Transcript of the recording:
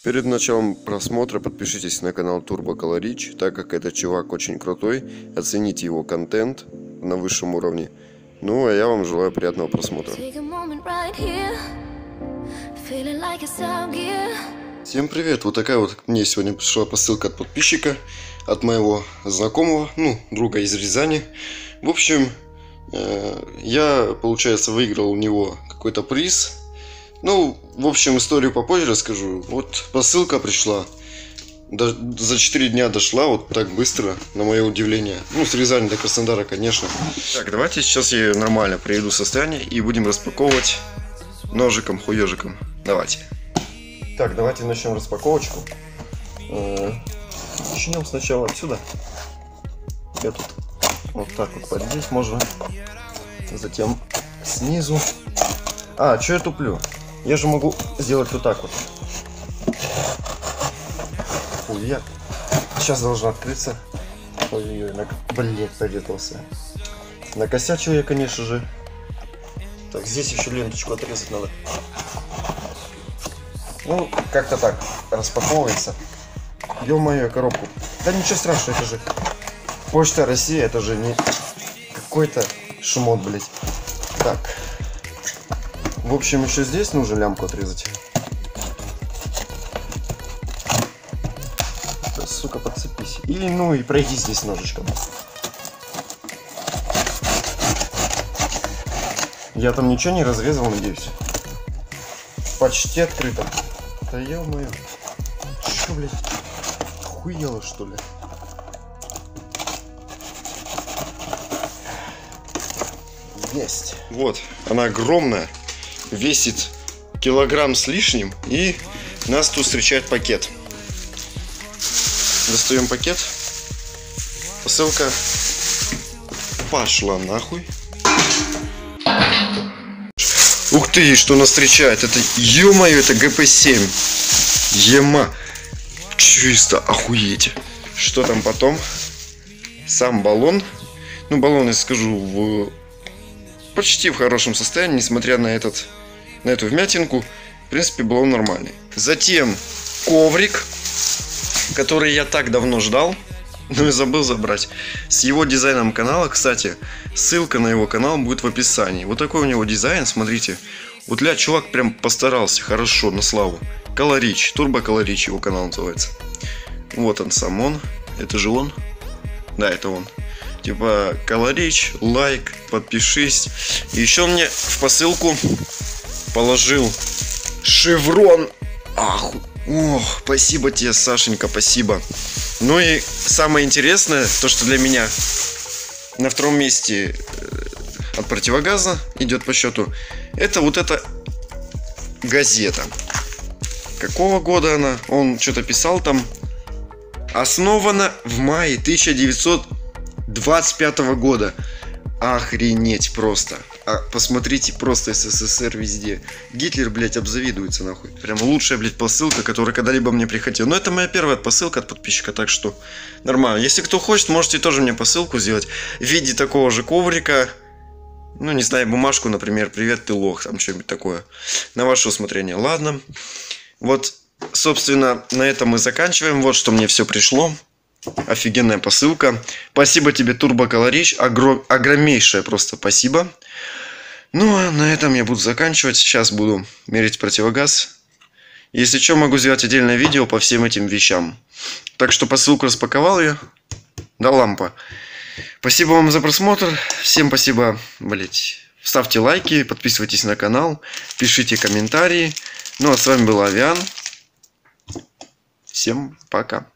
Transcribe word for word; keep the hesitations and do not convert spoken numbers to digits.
Перед началом просмотра подпишитесь на канал Turbo Color Rich, так как этот чувак очень крутой, оцените его контент на высшем уровне. Ну а я вам желаю приятного просмотра. Всем привет! Вот такая вот мне сегодня пришла посылка от подписчика, от моего знакомого, ну, друга из Рязани. В общем, я, получается, выиграл у него какой-то приз. Ну, в общем, историю попозже расскажу. Вот посылка пришла. За четыре дня дошла, вот так быстро, на мое удивление. Ну, с Рязани до Краснодара, конечно. Так, давайте сейчас я нормально приведу состояние и будем распаковывать ножиком, хуежиком. Давайте. Так, давайте начнем распаковочку. Начнем сначала отсюда. Я тут вот так вот поддеть можно. Затем снизу. А, что я туплю? Я же могу сделать вот так вот. Ой, я... Сейчас должна открыться. Ой-ой-ой, на... блин, порезался. Накосячил я, конечно же. Так, здесь еще ленточку отрезать надо. Ну, как-то так распаковывается. Ё-моё, коробку. Да ничего страшного, это же Почта России, это же не какой-то шмот, блять. Так. В общем, еще здесь нужно лямку отрезать. Да, сука, подцепись. И ну и пройди здесь ножичком. Я там ничего не разрезал, надеюсь. Почти открыто. Да ё-моё. Что, блядь? Охуело, что ли? Есть. Вот, она огромная. Весит килограмм с лишним. И нас тут встречает пакет. Достаем пакет. Посылка пошла нахуй. Ух ты, что нас встречает. Это, ё-моё, это Г П семь. Ема. Чисто охуеть. Что там потом? Сам баллон. Ну, баллон, я скажу, в... почти в хорошем состоянии, несмотря на этот, на эту вмятинку. В принципе, баллон нормальный. Затем коврик, который я так давно ждал, но и забыл забрать. С его дизайном канала, кстати, ссылка на его канал будет в описании. Вот такой у него дизайн, смотрите. Вот ля, чувак прям постарался, хорошо, на славу. Color Rich, Turbo Color Rich его канал называется. Вот он сам он. Это же он? Да, это он. Типа, Color Rich, лайк, подпишись. И еще он мне в посылку положил шеврон. Ах, ох, спасибо тебе, Сашенька, спасибо. Ну и самое интересное, то что для меня на втором месте от противогаза идет по счету, это вот эта газета. Какого года она? Он что-то писал там. Основана в мае тысяча девятьсот двадцать пятого года. Охренеть просто. А посмотрите, просто С С С Р везде. Гитлер, блядь, обзавидуется нахуй. Прям лучшая, блядь, посылка, которая когда-либо мне приходила. Но это моя первая посылка от подписчика, так что нормально. Если кто хочет, можете тоже мне посылку сделать в виде такого же коврика. Ну, не знаю, бумажку, например, привет, ты лох, там что-нибудь такое. На ваше усмотрение. Ладно. Вот, собственно, на этом мы заканчиваем. Вот что мне все пришло. Офигенная посылка. Спасибо тебе, Turbo Color Rich. Огром... Огромнейшее просто спасибо. Ну, а на этом я буду заканчивать. Сейчас буду мерить противогаз. Если что, могу сделать отдельное видео по всем этим вещам. Так что посылку распаковал я. Да лампа. Спасибо вам за просмотр. Всем спасибо, блять. Ставьте лайки, подписывайтесь на канал, пишите комментарии. Ну, а с вами был Авиан. Всем пока.